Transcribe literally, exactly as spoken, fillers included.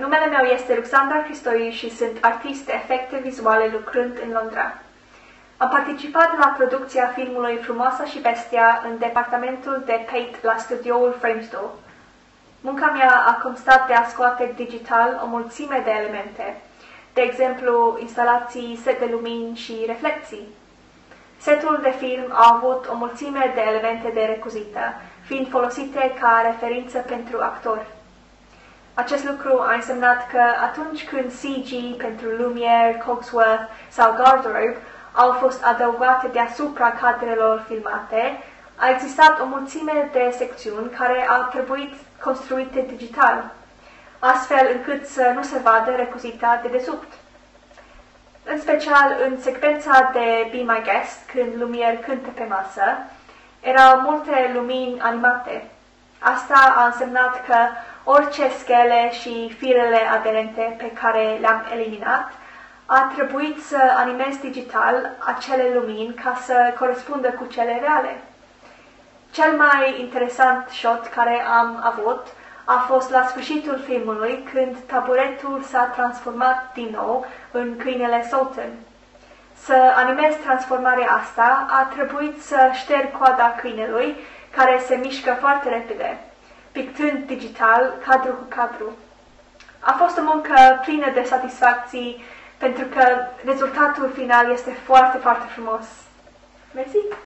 numele meu este Ruxandra Cristoi și sunt artist de efecte vizuale lucrând în Londra. Am participat la producția filmului Frumoasa și Bestia în departamentul de paint la studioul Framestore. Munca mea a constat de a scoate digital o mulțime de elemente, de exemplu instalații, set de lumini și reflexii. Setul de film a avut o mulțime de elemente de recuzită, fiind folosite ca referință pentru actori. Acest lucru a însemnat că atunci când C G pentru Lumiere, Cogsworth sau Garderobe au fost adăugate deasupra cadrelor filmate, a existat o mulțime de secțiuni care au trebuit construite digital, astfel încât să nu se vadă recuzita de desubt. În special în secvența de Be My Guest, când Lumiere cântă pe masă, erau multe lumini animate. Asta a însemnat că orice schele și firele aderente pe care le-am eliminat a trebuit să animez digital acele lumini ca să corespundă cu cele reale. Cel mai interesant shot care am avut a fost la sfârșitul filmului, când taburetul s-a transformat din nou în câinele Sultan. Să animez transformarea asta a trebuit să șterg coada câinelui, care se mișcă foarte repede, pictând digital cadru cu cadru. A fost o muncă plină de satisfacții, pentru că rezultatul final este foarte, foarte frumos. Mersi!